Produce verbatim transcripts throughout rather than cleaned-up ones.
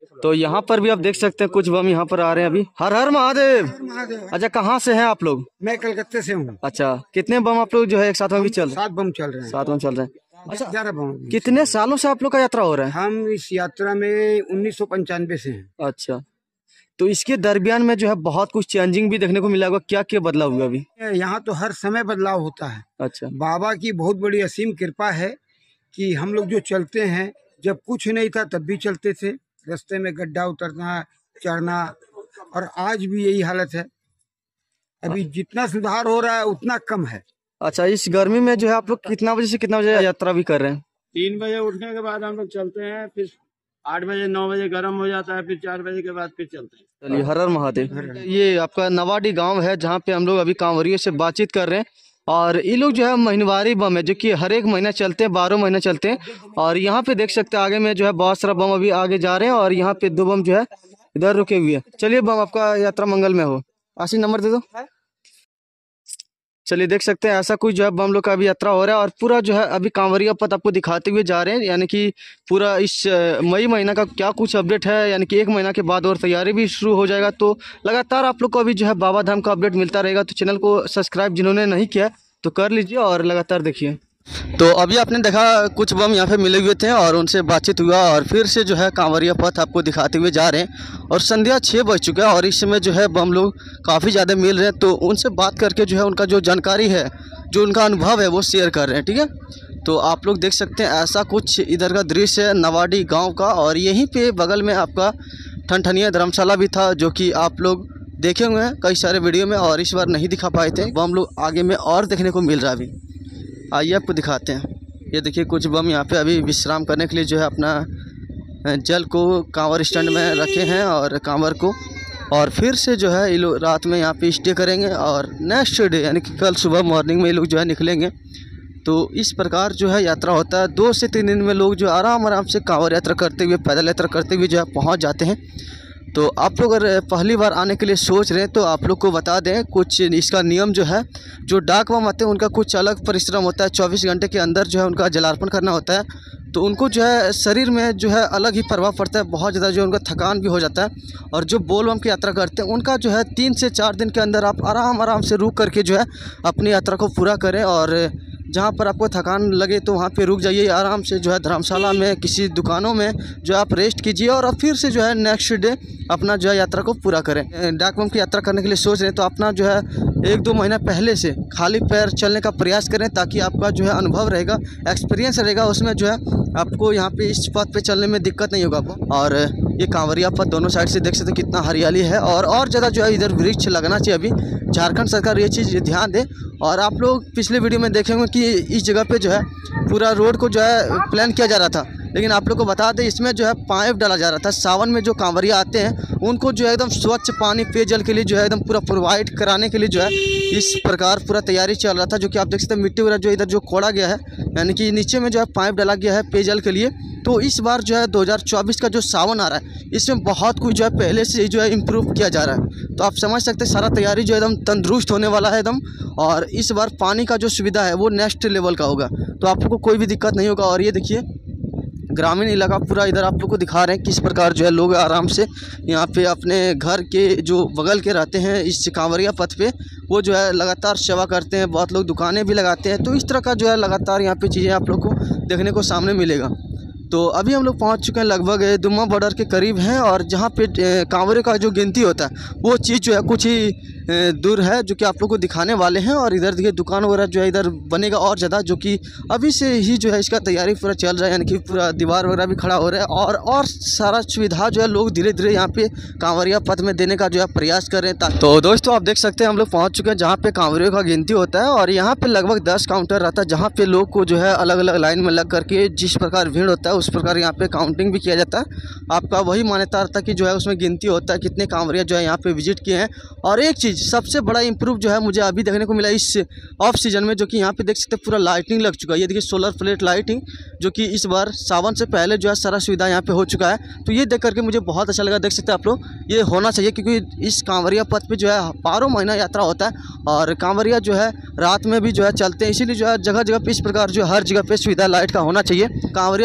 तो यहाँ पर भी आप देख सकते हैं कुछ बम यहाँ पर आ रहे हैं अभी। हर हर महादेव। अच्छा, कहाँ से हैं आप लोग? मैं कलकत्ते से हूँ। अच्छा, कितने बम आप लोग जो है एक साथ में भी चल रहे हैं? सात बम चल रहे हैं। सात बम चल रहे हैं। अच्छा, ग्यारह बम। कितने सालों से आप लोग का यात्रा हो रहा है? हम इस यात्रा में उन्नीस सौ पंचानवे से हैं। अच्छा, तो इसके दरमियान में जो है बहुत कुछ चेंजिंग भी देखने को मिला होगा, क्या क्या बदलाव हुआ अभी? यहाँ तो हर समय बदलाव होता है। अच्छा, बाबा की बहुत बड़ी असीम कृपा है कि हम लोग जो चलते हैं, जब कुछ नहीं था तब भी चलते थे, रास्ते में गड्ढा उतरना, चढ़ना, और आज भी यही हालत है। अभी जितना सुधार हो रहा है उतना कम है। अच्छा, इस गर्मी में जो है आप लोग कितना बजे से कितना बजे यात्रा भी कर रहे हैं? तीन बजे उठने के बाद हम लोग चलते हैं, फिर आठ बजे नौ बजे गर्म हो जाता है, फिर चार बजे के बाद फिर चलते हैं। चलिए, हर हर महादेव। ये आपका नवाडी गांव है जहाँ पे हम लोग अभी कांवरियों से बातचीत कर रहे हैं, और ये लोग जो है महीनवारी बम है जो कि हर एक महीना चलते हैं, बारह महीना चलते हैं। और यहाँ पे देख सकते हैं आगे में जो है बहुत सारा बम अभी आगे जा रहे हैं, और यहाँ पे दो बम जो है इधर रुके हुए हैं। चलिए, बम आपका यात्रा मंगल में हो। आशी नंबर दे दो। चलिए, देख सकते हैं ऐसा कुछ जो है बम लोग का अभी यात्रा हो रहा है, और पूरा जो है अभी कांवरिया पथ आपको दिखाते हुए जा रहे हैं। यानी कि पूरा इस मई महीना का क्या कुछ अपडेट है, यानी कि एक महीना के बाद और तैयारी भी शुरू हो जाएगा। तो लगातार आप लोग को अभी जो है बाबा धाम का अपडेट मिलता रहेगा। तो चैनल को सब्सक्राइब जिन्होंने नहीं किया तो कर लीजिए और लगातार देखिए। तो अभी आपने देखा कुछ बम यहाँ पे मिले हुए थे और उनसे बातचीत हुआ, और फिर से जो है कांवरिया पथ आपको दिखाते हुए जा रहे हैं। और संध्या छः बज चुका है और इस समय जो है बम लोग काफ़ी ज़्यादा मिल रहे हैं। तो उनसे बात करके जो है उनका जो जानकारी है, जो उनका अनुभव है वो शेयर कर रहे हैं। ठीक है, तो आप लोग देख सकते हैं ऐसा कुछ इधर का दृश्य है नवाडी गाँव का। और यहीं पर बगल में आपका ठनठनिया धर्मशाला भी था, जो कि आप लोग देखे हुए हैं कई सारे वीडियो में, और इस बार नहीं दिखा पाए थे। बम लोग आगे में और देखने को मिल रहा है अभी। आइए आपको दिखाते हैं। ये देखिए कुछ बम यहाँ पे अभी विश्राम करने के लिए जो है अपना जल को कांवर स्टैंड में रखे हैं, और कांवर को, और फिर से जो है ये लोग रात में यहाँ पे स्टे करेंगे, और नेक्स्ट डे यानी कि कल सुबह मॉर्निंग में ये लोग जो है निकलेंगे। तो इस प्रकार जो है यात्रा होता है। दो से तीन दिन में लोग जो आराम आराम से कांवर यात्रा करते हुए, पैदल यात्रा करते हुए जो है पहुँच जाते हैं। तो आप लोग अगर पहली बार आने के लिए सोच रहे हैं तो आप लोग को बता दें कुछ इसका नियम जो है, जो डाक बम आते हैं उनका कुछ अलग परिश्रम होता है। चौबीस घंटे के अंदर जो है उनका जलार्पण करना होता है। तो उनको जो है शरीर में जो है अलग ही प्रभाव पड़ता है, बहुत ज़्यादा जो उनका थकान भी हो जाता है। और जो बोल बम की यात्रा करते हैं उनका जो है तीन से चार दिन के अंदर आप आराम आराम से रुक करके जो है अपनी यात्रा को पूरा करें। और जहाँ पर आपको थकान लगे तो वहाँ पे रुक जाइए आराम से, जो है धर्मशाला में, किसी दुकानों में जो आप रेस्ट कीजिए, और अब फिर से जो है नेक्स्ट डे अपना जो है यात्रा को पूरा करें। डाक बम की यात्रा करने के लिए सोच रहे हैं तो अपना जो है एक दो महीना पहले से खाली पैर चलने का प्रयास करें, ताकि आपका जो है अनुभव रहेगा, एक्सपीरियंस रहेगा, उसमें जो है आपको यहाँ पे इस पथ पे चलने में दिक्कत नहीं होगा आपको। और ये कांवरिया पथ दोनों साइड से देख सकते हैं कितना हरियाली है, और और ज़्यादा जो है इधर वृक्ष लगना चाहिए। अभी झारखंड सरकार ये चीज़ ध्यान दे। और आप लोग पिछले वीडियो में देखेंगे कि इस जगह पे जो है पूरा रोड को जो है प्लान किया जा रहा था, लेकिन आप लोग को बता दें इसमें जो है पाइप डाला जा रहा था। सावन में जो कांवरिया आते हैं उनको जो है एकदम स्वच्छ पानी पेयजल के लिए जो है एकदम पूरा प्रोवाइड कराने के लिए जो है इस प्रकार पूरा तैयारी चल रहा था। जो कि आप देख सकते हैं मिट्टी वगैरह जो इधर जो खोड़ा गया है, यानी कि नीचे में जो है पाइप डाला गया है पेयजल के लिए। तो इस बार जो है दो हज़ार चौबीस का जो सावन आ रहा है इसमें बहुत कुछ जो है पहले से जो है इम्प्रूव किया जा रहा है। तो आप समझ सकते हैं सारा तैयारी जो एकदम तंदुरुस्त होने वाला है एकदम। और इस बार पानी का जो सुविधा है वो नेक्स्ट लेवल का होगा, तो आप लोग को कोई भी दिक्कत नहीं होगा। और ये देखिए ग्रामीण इलाका पूरा इधर आप लोग को दिखा रहे हैं किस प्रकार जो है लोग आराम से यहाँ पे अपने घर के जो बगल के रहते हैं इस कांवरिया पथ पे, वो जो है लगातार सेवा करते हैं। बहुत लोग दुकानें भी लगाते हैं। तो इस तरह का जो है लगातार यहाँ पे चीज़ें आप लोग को देखने को सामने मिलेगा। तो अभी हम लोग पहुँच चुके हैं, लगभग दुम्मा बॉर्डर के करीब हैं, और जहाँ पे कांवरे का जो गिनती होता है वो चीज़ जो है कुछ ही दूर है, जो कि आप लोग को दिखाने वाले हैं। और इधर देखिए दुकान वगैरह जो है इधर बनेगा और ज़्यादा, जो कि अभी से ही जो है इसका तैयारी पूरा चल रहा है, यानी कि पूरा दीवार वगैरह भी खड़ा हो रहा है। और और सारा सुविधा जो है लोग धीरे धीरे यहाँ पे कांवरिया पथ में देने का जो है प्रयास कर रहे हैं। तो दोस्तों आप देख सकते हैं हम लोग पहुँच चुके हैं जहाँ पे कांवरियों का गिनती होता है, और यहाँ पे लगभग दस काउंटर रहता है, जहाँ पे लोग को जो है अलग अलग लाइन में लग करके जिस प्रकार भीड़ होता है उस प्रकार यहाँ पे काउंटिंग भी किया जाता है। आपका वही मान्यता रहता है कि जो है उसमें गिनती होता है कितने कांवरिया जो है यहाँ पे विजिट किए हैं। और एक चीज़ सबसे बड़ा इंप्रूव जो है मुझे अभी देखने को मिला इस ऑफ सीजन में, जो कि यहाँ पे देख सकते हैं पूरा लाइटिंग लग चुका है। ये देखिए सोलर प्लेट लाइटिंग, जो कि इस बार सावन से पहले जो है सारा सुविधा यहाँ पे हो चुका है। तो ये देख करके मुझे बहुत अच्छा लगा। देख सकते हैं आप लोग, ये होना चाहिए, क्योंकि इस कांवरिया पथ पे जो है बारह महीना यात्रा होता है, और कांवरिया जो है रात में भी जो है चलते हैं, इसीलिए जो है जगह जगह पे इस प्रकार जो हर जगह पे सुविधा लाइट का होना चाहिए। कांवरिया लोग हमेशा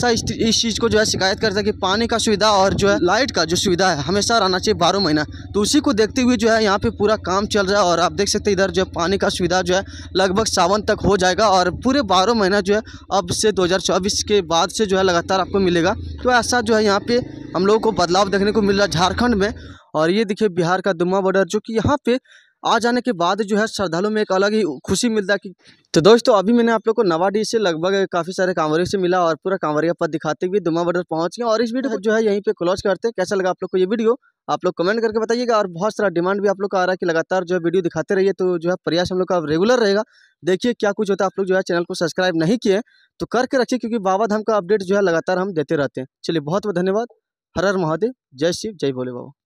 हमेशा इस इस चीज़ को जो है शिकायत करता है कि पानी का सुविधा और जो है लाइट का जो सुविधा है हमेशा रहना चाहिए बारह महीना। तो उसी को देखते हुए जो है यहाँ पे पूरा काम चल रहा है और आप देख सकते हैं इधर जो है पानी का सुविधा जो है लगभग सावन तक हो जाएगा और पूरे बारह महीना जो है अब से दो हज़ार चौबीस के बाद से जो है लगातार आपको मिलेगा। तो ऐसा जो है यहाँ पे हम लोगों को बदलाव देखने को मिल रहा है झारखंड में। और ये देखिए बिहार का दुम्मा बॉर्डर, जो कि यहाँ पे आ जाने के बाद जो है श्रद्धालुओं में एक अलग ही खुशी मिलता है कि तो दोस्तों अभी मैंने आप लोग को नवाडी से लगभग काफ़ी सारे कांवरियों से मिला और पूरा कांवरिया पद दिखाते हुए दुम्मा बॉर्डर पहुंच गया। और इस वीडियो को जो है यहीं पे क्लोज करते हैं। कैसा लगा आप लोग को ये वीडियो, आप लोग कमेंट करके बताइएगा। और बहुत सारा डिमांड भी आप लोग का आ रहा है कि लगातार जो है वीडियो दिखाते रहिए, तो जो है प्रयास हम लोग का रेगुलर रहेगा। देखिए क्या कुछ होता है। आप लोग जो है चैनल को सब्सक्राइब नहीं किए तो करके रखिए, क्योंकि बाबा धाम का अपडेट जो है लगातार हम देते रहते हैं। चलिए बहुत बहुत धन्यवाद। हर हर महादेव, जय शिव, जय भोले बाबा।